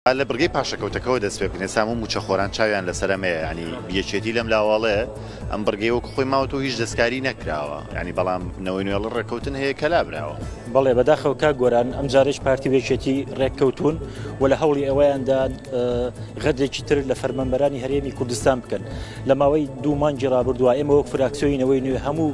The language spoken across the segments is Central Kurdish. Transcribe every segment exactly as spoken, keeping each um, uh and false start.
لە بڕگەی پاشەکەوتەکەەوە دەست پێ بکەین سامو موچەخۆران چاویان لەسەرەمەیە ینی یەکێتی لەم لاواڵەیە ئەم بڕگەی وەکو خۆی ماوەتەوە هیچ دەستکاری نەکراوە ینی بەڵام نەوەی نوێڵ ڕێککەوتن هەیە کە لابراوە بەڵێ بەداخەوە کا گۆران ئەم جارێک پارتی وێکێتی ڕێککەوتون و لە هەوڵی ئەوەیاندا غەدێکی تر لە فەرمانبەرانی هەرێمی کوردستان بکەن لە ماوەی دوو مانگی ڕابردووە ئێمە وەک فراکسیۆینەوەی نوێ هەموو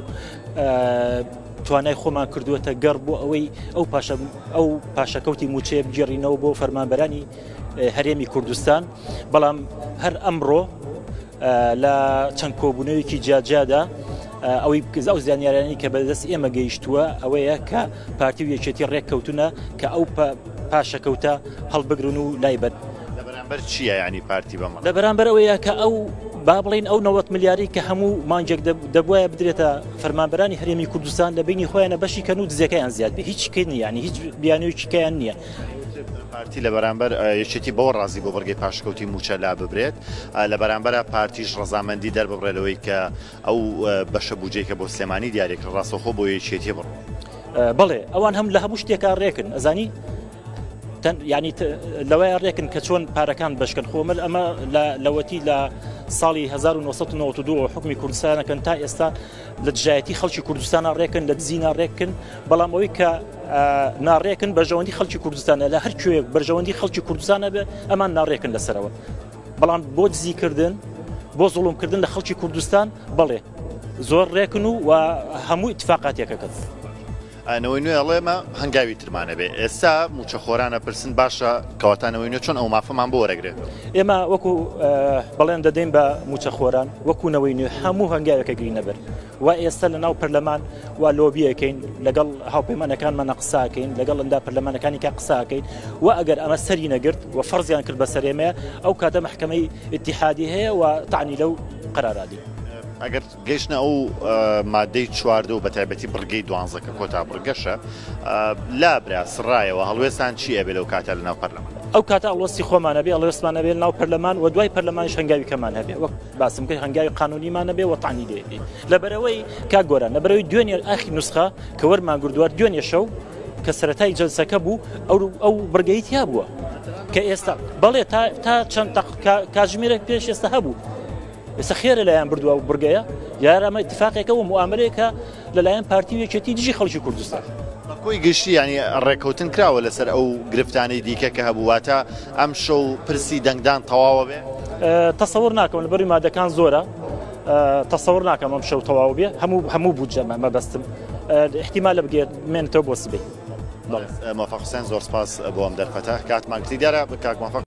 توانای خۆمان کردووەتە گەڕ بۆ ئەوەی ئەو ئەو پاشەکەوتی موچەیە بگێڕینەوە بۆ فەرمانبەرانی هەرێمی کوردستان بەڵام هەر ئەمڕۆ لە چەند کۆبوونەوەیەکی جیاجیادا ئەوەی ئەو زانیاریانی کە بەدەست ئێمە گەیشتووە ئەوەیە کە پارتی وێکێتی ڕێککەوتونە کە ئەو پاشەکەوتە هەڵبگرن و لایبەت لە بەرامبەر چییە ینی پارتی بەمە لە بەرامبەر ئەوەیە کە ئەو با بڵین ئەو نەوەت ملیاری کە هەموو مانجێک دەبواە بدرێتە فەرمانبەرانی هەرێمی کوردستان لە بینی خۆیانە بەشی کەن و دزەکەیان زیاد بێ هیچ کەی نیە ینی هیچ بیانویکیان نییە پارتی لە بەرامبەر یەکێتی بەوە ڕازی بۆ بەرگەی پاشەکەوتی موچە لا ببرێت لە بەرامبەرە پارتیش ڕەزامەندی دەرببڕێتەوەی کە ئەو بەشە بوجەیەکە بۆ سلێمانی دیارێک ڕاستەخۆ بۆ یەکێتی بڕ بڵێ ئەوان هەم لە هەموو شتێکا ڕێکن ئەزانی ینی لەوەیە ڕێکن کە چۆن پارەکان بەشکن خۆمە ئەمە لەوەتی لە ساڵی هەزار و نۆسەد و نۆڤەت و دوو حکمی کوردستانەکەن تا ئێستا لە دژایەتی خەڵکی کوردستانە ڕێکن لە دزینا ڕێکن بەڵام ئەوەی کە ناڕێکن بەرژەوەندی خەڵکی کوردستانە لە هەر کوێ بەرژەوەندی خەڵکی کوردستانە بێ ئەمان ناڕێکن لەسەرەوە بەڵام بۆ دزیکردن بۆ زوڵمکردن لە خەڵکی کوردستان بەڵێ زۆر ڕێکن و هەموو ئیتفاقاتێکەکەت نەوەی نوێ ئەڵێمە هەنگاوی ترمانە بێ ئێستا موچەخۆرانە پرسن باشە کەواتانەوەی نوێ چۆن ئەو مافەمان بۆ وەرەگرێت ئێمە وەکو بەڵێن دەدەین بە موچەخۆران وەکوونەوەی نوێ هەموو هەنگاوێکە گرینە بەر و ئێستا لە ناو پەرلەمان و لۆبیەکەین لەگەڵ هاوپەیمانەکانمانە قساکەین لەگەڵ ئەندا پەرلەمانەکانی کا قساکەین و ئەگەر ئەمە سەری نەگرت و فەرزیان کرد بە سەرێمەیە ئەو کاتە مەحکەمەی ئیتیحادی هەیە و تعنی لەو قەرارادی ئەگەر گەیشتە ئەو مادەی چواردە و بە تایبەتی بڕگەی دوانزەکە کۆتا بڕگەشە لابرا سڕایەوە هەڵوێستان چی ئەبێ لەو کاتە لە ناو پەرلەمان ئەو کاتە ئەڵوەستی خۆمانە بێ ئەڵوێستمانە بێ ناو پەرلەمان و دوای پەرلەمانیش هەنگاوی کەمان هەبێ وەک باسم کرد هەنگاوی قانونیمانە بێ و تعنی لێبێ لەبەرەوەی کا گۆران لەبەرەوەی دوێنێ ئاخی نوسخە کە وەرمان گردووار دوێنێ شەو کە سەرەتای جەلسەکە بوو ئەو بڕگەی تیا بووە کە ئێستا بەڵێ تا چەند کاتژمێرێک پێش ئێستا هەبوو ئێستا خێرە لایەن بردووە و بڕگەیە یارە ئەمە اتفاقێکە و موامرەیەکە لەلایەن پارتی وێکێتی دژی خەڵکی کوردستان کۆی گشتی ینی ڕێککەوتن کراوە لەسەر ئەو گرفتانەی دیکە کە هەبوواتە ئەم شەو پرسی دەنگدان تەواوە بێ تەسەوڕ ناکەم لەبەری مادەکان زۆرە تەسەوڕ ناکەم ئەم شەو تەواو بێ هەموو هەموو بودجەمە مەبەستم احتیمالە بگێت مێنێتەوە بۆ سبەی مۆفەق حوسێن زۆر سپاس بۆ ئەم دەرفەتە کاتمان کردی دیارە کاک مۆفەق